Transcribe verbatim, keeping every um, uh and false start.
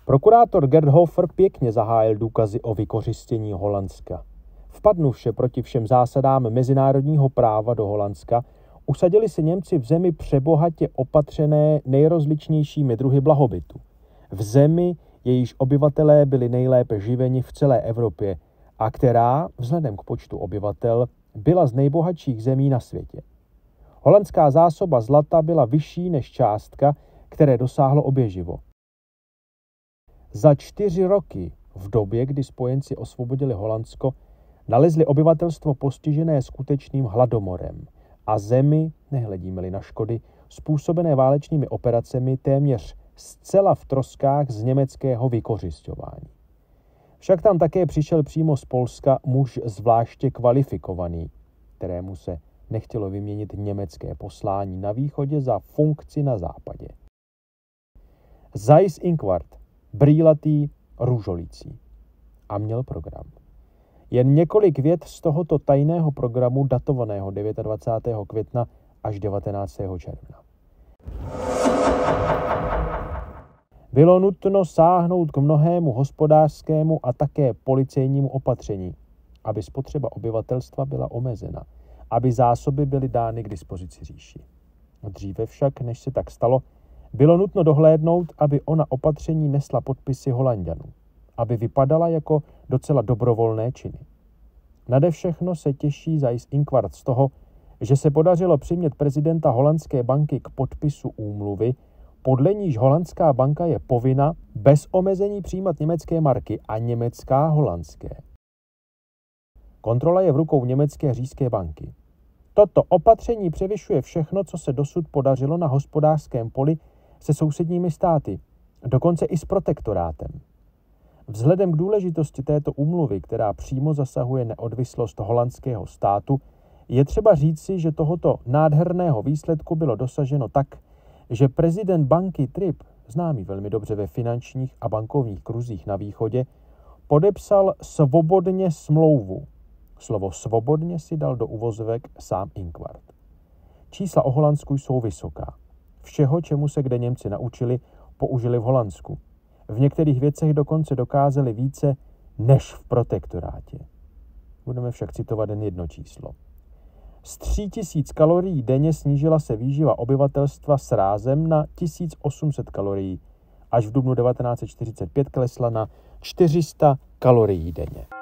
Prokurátor Gerd Hofer pěkně zahájil důkazy o vykořistění Holandska. Vpadnuvše proti všem zásadám mezinárodního práva do Holandska, usadili se Němci v zemi přebohatě opatřené nejrozličnějšími druhy blahobytu. V zemi, jejíž obyvatelé byli nejlépe živeni v celé Evropě a která, vzhledem k počtu obyvatel, byla z nejbohatších zemí na světě. Holandská zásoba zlata byla vyšší než částka, které dosáhlo oběživo. Za čtyři roky, v době, kdy spojenci osvobodili Holandsko, nalezli obyvatelstvo postižené skutečným hladomorem a zemi, nehledíme-li na škody, způsobené válečnými operacemi téměř zcela v troskách z německého vykořisťování. Však tam také přišel přímo z Polska muž zvláště kvalifikovaný, kterému se nechtělo vyměnit německé poslání na východě za funkci na západě. Seyss-Inquart, brýlatý, růžolící. A měl program. Jen několik vět z tohoto tajného programu datovaného dvacátého devátého května až devatenáctého června. Bylo nutno sáhnout k mnohému hospodářskému a také policejnímu opatření, aby spotřeba obyvatelstva byla omezena, aby zásoby byly dány k dispozici říši. Dříve však, než se tak stalo, bylo nutno dohlédnout, aby ona opatření nesla podpisy Holanďanů, aby vypadala jako docela dobrovolné činy. Nade všechno se těší Seyss-Inquart z toho, že se podařilo přimět prezidenta holandské banky k podpisu úmluvy, podle níž holandská banka je povinna bez omezení přijímat německé marky a německá holandské. Kontrola je v rukou německé říšské banky. Toto opatření převyšuje všechno, co se dosud podařilo na hospodářském poli se sousedními státy, dokonce i s protektorátem. Vzhledem k důležitosti této úmluvy, která přímo zasahuje neodvislost holandského státu, je třeba říci, že tohoto nádherného výsledku bylo dosaženo tak, že prezident banky Tripp, známý velmi dobře ve finančních a bankovních kruzích na východě, podepsal svobodně smlouvu. Slovo svobodně si dal do uvozovek sám Inquart. Čísla o Holandsku jsou vysoká. Všeho, čemu se kde Němci naučili, použili v Holandsku. V některých věcech dokonce dokázali více než v protektorátě. Budeme však citovat jen jedno číslo. Z tří tisíc kalorií denně snížila se výživa obyvatelstva srázem na tisíc osm set kalorií, až v dubnu devatenáct set čtyřicet pět klesla na čtyři sta kalorií denně.